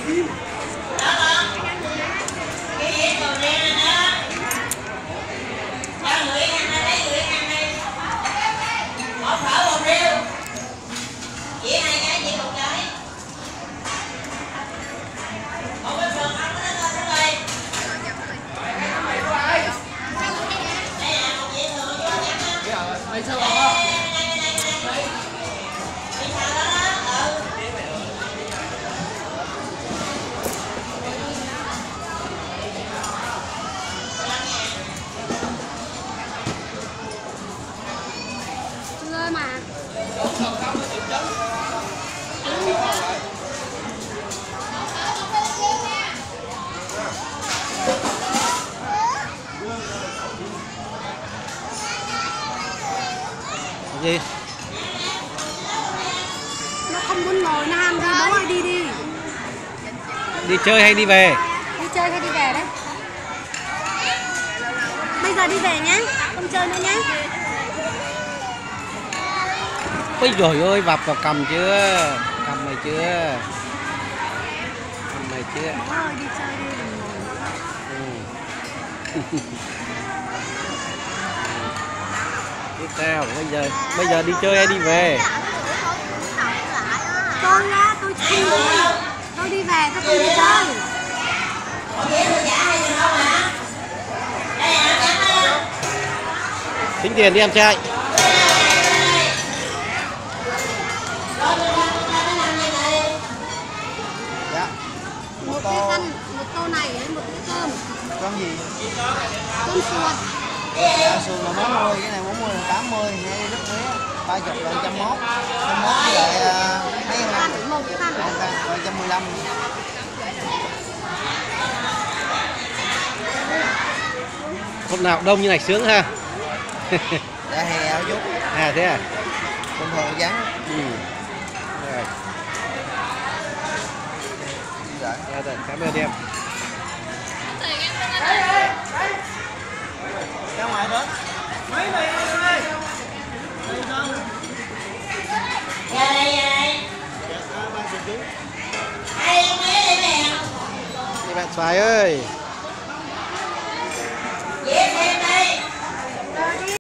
Gì? Nó không muốn ngồi Nam đi, bố ơi đi đi. Đi chơi hay đi về? Đi chơi hay đi về đấy. Bây giờ đi về nhé, không chơi nữa nhé. Ôi trời ơi, vập vào cầm chưa? Cầm mày chưa? Cầm mày chưa? Bố ơi đi chơi đi, đừng ngồi. Tiếp theo, bây giờ đi chơi hay đi về? Tôi á, tôi không đi. Tôi đi về, tôi không đi chơi. Tính tiền đi em trai. Dạ. Một cái khăn, một tô này với một cái cơm. Con gì? Cơm suột. Dạ, sườn là 40, cái này 40 là 80, nghe đi rất mía. 30 là 101. 101 với lại mấy em Khăn, một cái khăn. rồi 115. Hôm nào đông như này sướng ha. Dạ hè áo chút. À thế à? Bình thường vắng. Rồi. Dạ. Rồi, cảm ơn em. Ra ngoài đó. Mấy mày ơi. Ra đây. Ai em lấy đây nè. Đi bạn Xoài ơi.